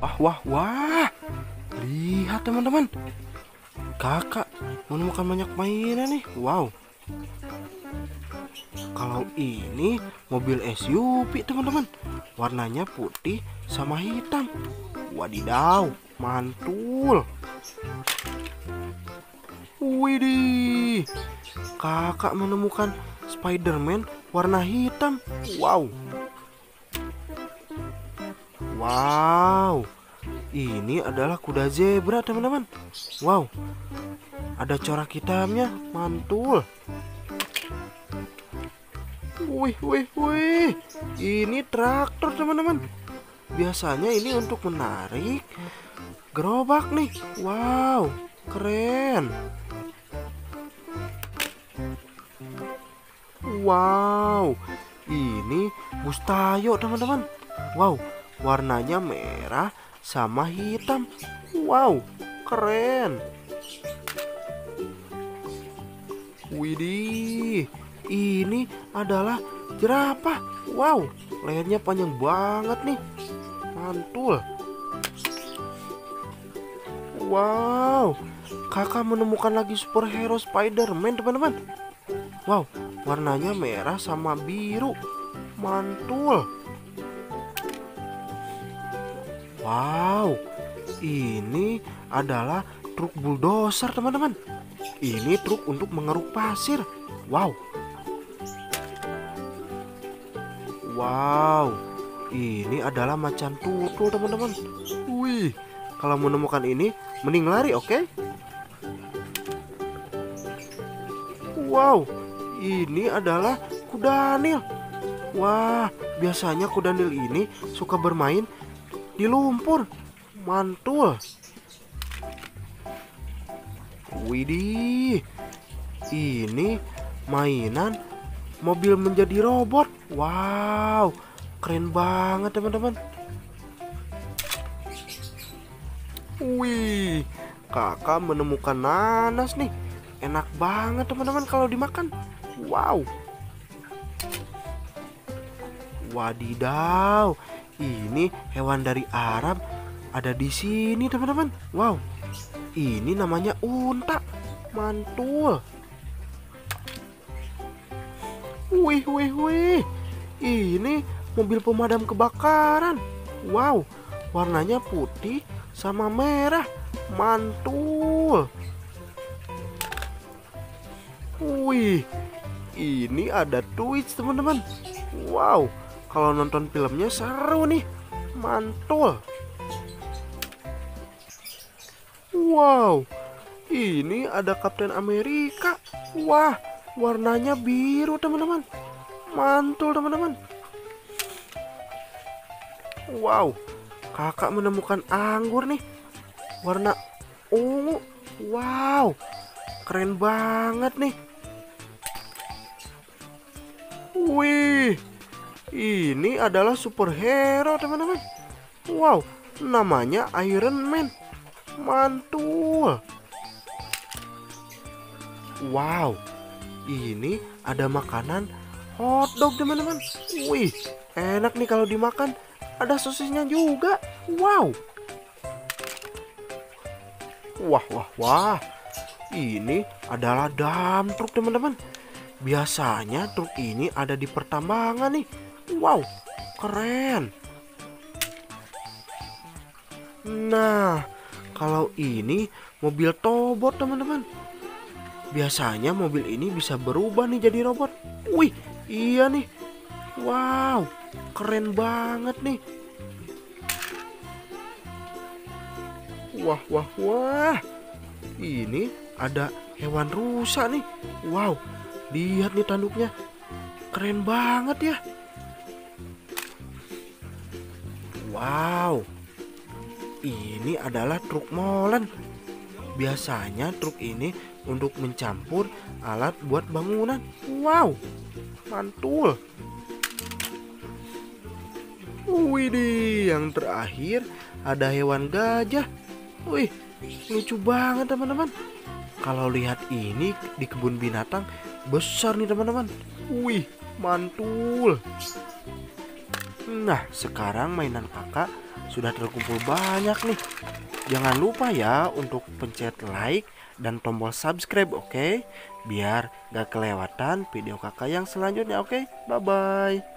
Wah, wah. Lihat teman-teman. Kakak menemukan banyak mainan nih. Wow. Kalau ini mobil SUV teman-teman. Warnanya putih sama hitam. Wadidaw, mantul. Widih. Kakak menemukan Spider-Man warna hitam. Wow. Wow. Ini adalah kuda zebra teman-teman. Wow. Ada corak hitamnya, mantul. Wih, wih, wih. Ini traktor teman-teman. Biasanya ini untuk menarik gerobak nih. Wow, keren. Wow, ini bus Tayo teman-teman. Wow, warnanya merah sama hitam. Wow, keren. Widih, ini adalah jerapah. Wow, lehernya panjang banget nih. Mantul. Wow, kakak menemukan lagi superhero Spider-Man teman-teman. Wow, warnanya merah sama biru. Mantul. Wow, ini adalah truk bulldozer teman-teman. Ini truk untuk mengeruk pasir. Wow. Wow, ini adalah macan tutul teman-teman. Wih, kalau menemukan ini mending lari, oke? Wow, ini adalah kuda Nil. Wah, biasanya kuda Nil ini suka bermain di lumpur. Mantul. Widih, ini mainan mobil menjadi robot. Wow, keren banget teman-teman. Wih, kakak menemukan nanas nih. Enak banget teman-teman kalau dimakan. Wow. Wadidaw, ini hewan dari Arab ada di sini teman-teman. Wow, ini namanya unta. Mantul. Wih, wih, wih. Ini mobil pemadam kebakaran. Wow, warnanya putih sama merah. Mantul. Wih, ini ada Twitch teman-teman. Wow, kalau nonton filmnya seru nih. Mantul. Wow, ini ada Kapten Amerika. Wah, warnanya biru teman-teman. Mantul teman-teman. Wow, kakak menemukan anggur nih. Warna ungu. Wow, keren banget nih. Wih, ini adalah superhero teman-teman. Wow, namanya Iron Man. Mantul. Wow, ini ada makanan hotdog teman-teman. Wih, enak nih kalau dimakan. Ada sosisnya juga. Wow. Wah, wah, wah. Ini adalah dump truck teman-teman. Biasanya truk ini ada di pertambangan nih. Wow, keren. Nah, kalau ini mobil tobot teman-teman. Biasanya mobil ini bisa berubah nih jadi robot. Wih, iya nih. Wow, keren banget nih. Wah, wah, wah. Ini ada hewan rusa nih. Wow, lihat nih tanduknya. Keren banget ya. Wow, ini adalah truk molen. Biasanya truk ini untuk mencampur alat buat bangunan. Wow, mantul. Widih, yang terakhir ada hewan gajah. Wih, lucu banget teman-teman. Kalau lihat ini di kebun binatang besar nih teman-teman. Wih, mantul. Nah, sekarang mainan kakak sudah terkumpul banyak nih. Jangan lupa ya untuk pencet like dan tombol subscribe, oke? Biar gak kelewatan video kakak yang selanjutnya, oke? Bye-bye.